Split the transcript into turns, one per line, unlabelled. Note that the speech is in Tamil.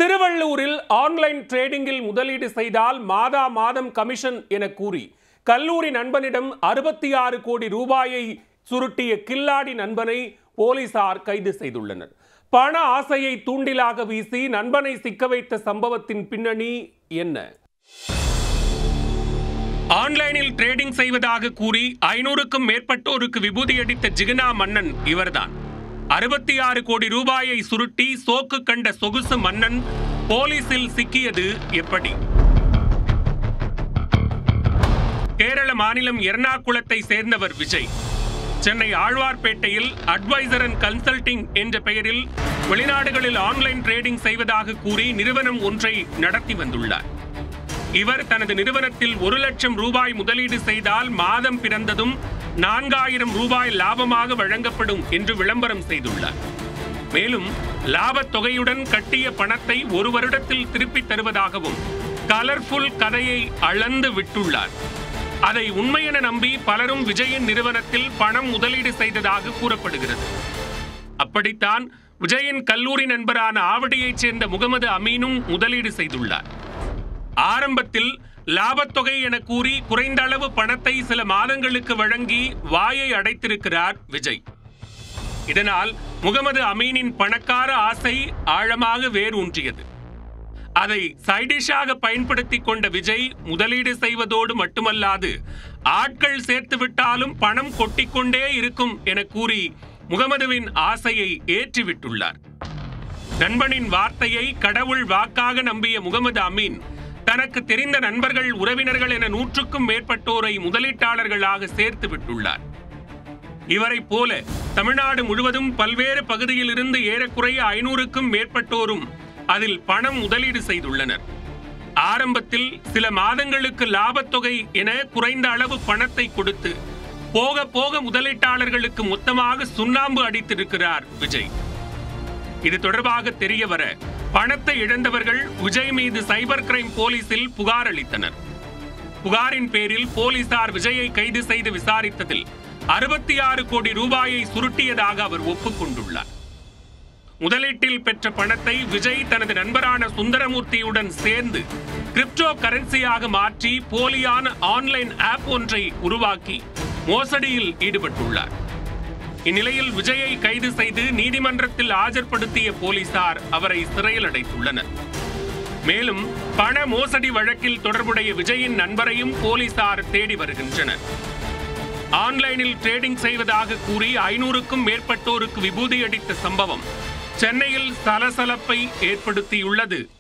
திருவள்ளூரில் ஆன்லைன் ட்ரேடிங்கில் முதலீடு செய்தால் மாதம் கமிஷன் என கூறி கல்லூரி நண்பனிடம் 66 கோடி ரூபாயை சுருட்டிய கில்லாடி நண்பனை போலீசார் கைது செய்துள்ளனர். பண ஆசையை தூண்டிலாக வீசி நண்பனை சிக்க வைத்த சம்பவத்தின் பின்னணி என்ன? ஆன்லைனில் ட்ரேடிங் செய்வதாக கூறி 500க்கும் மேற்பட்டோருக்கு விபூதி அடித்த ஜிகனா மன்னன் இவர்தான். 66 கோடி ரூபாயை சுருட்டி சோக்கு கண்ட சொகுசு மன்னன் போலீசில் சிக்கியது எப்படி? கேரள மாநிலம் எர்ணாகுளத்தை சேர்ந்தவர் விஜய். சென்னை ஆழ்வார்பேட்டையில் அட்வைசர் அண்ட் கன்சல்டிங் என்ற பெயரில் வெளிநாடுகளில் ஆன்லைன் ட்ரேடிங் செய்வதாக கூறி நிறுவனம் ஒன்றை நடத்தி வந்துள்ளார். இவர் தனது நிறுவனத்தில் 1 லட்சம் ரூபாய் முதலீடு செய்தால் மாதம் பிறந்ததும் 4000 ரூபாய் லாபமாக வழங்கப்படும் என்று விளம்பரம் செய்துள்ளார். மேலும் லாபத் தொகையுடன் கட்டிய பணத்தை 1 வருடத்தில் திருப்பித் தருவதாகவும் கலர்ஃபுல் கதையை அளந்து விட்டுள்ளார். அதை உண்மையென நம்பி பலரும் விஜயின் நிறுவனத்தில் பணம் முதலீடு செய்ததாக கூறப்படுகிறது. அப்படித்தான் விஜயின் கல்லூரி நண்பரான ஆவடியைச் சேர்ந்த முகமது அமீனும் முதலீடு செய்துள்ளார். ஆரம்பத்தில் லாபத்தொகை என கூறி குறைந்த அளவு பணத்தை சில மாதங்களுக்கு வழங்கி வாயை அடைத்திருக்கிறார் விஜய். இதனால் முகமது அமீனின் பணக்கார ஆசை ஆழமாக வேரூன்றியது. அதை சைடிஷாக பயன்படுத்தி கொண்ட விஜய் முதலீடு செய்வதோடு மட்டுமல்லாது ஆட்கள் சேர்த்து விட்டாலும் பணம் கொட்டிக்கொண்டே இருக்கும் என கூறி முகமதுவின் ஆசையை ஏற்றிவிட்டுள்ளார். நண்பனின் வார்த்தையை கடவுள் வாக்காக நம்பிய முகமது அமீன் தனக்கு தெரிந்த நண்பர்கள், உறவினர்கள் என 100க்கும் மேற்பட்டோரை முதலீட்டாளர்களாக சேர்த்து விட்டுள்ளார். இவரை போல தமிழ்நாடு முழுவதும் பல்வேறு பகுதியில் இருந்து ஏறக்குறைய 500க்கும் மேற்பட்டோரும் அதில் பணம் முதலீடு செய்துள்ளனர். ஆரம்பத்தில் சில மாதங்களுக்கு லாபத்தொகை என குறைந்த அளவு பணத்தை கொடுத்து போக போக முதலீட்டாளர்களுக்கு மொத்தமாக சுண்ணாம்பு அடித்திருக்கிறார் விஜய். இது தொடர்பாக தெரிய வர பணத்தை இழந்தவர்கள் விஜய் மீது சைபர் கிரைம் போலீசில் புகார் அளித்தனர். புகாரின் பேரில் போலீசார் விஜயை கைது செய்து விசாரித்ததில் 66 கோடி ரூபாயை சுருட்டியதாக அவர் ஒப்புக்கொண்டுள்ளார். முதலீட்டில் பெற்ற பணத்தை விஜய் தனது நண்பரான சுந்தரமூர்த்தியுடன் சேர்ந்து கிரிப்டோ கரன்சியாக மாற்றி போலியான ஆன்லைன் ஆப் ஒன்றை உருவாக்கி மோசடியில் ஈடுபட்டுள்ளார். இந்நிலையில் விஜயை கைது செய்து நீதிமன்றத்தில் ஆஜர்படுத்திய போலீசார் அவரை சிறையில் அடைத்துள்ளனர். மேலும் பண மோசடி வழக்கில் தொடர்புடைய விஜயின் நண்பரையும் போலீசார் தேடி வருகின்றனர். ஆன்லைனில் ட்ரேடிங் செய்வதாக கூறி 500க்கும் மேற்பட்டோருக்கு விபூதி அடித்த சம்பவம் சென்னையில் சலசலப்பை ஏற்படுத்தியுள்ளது.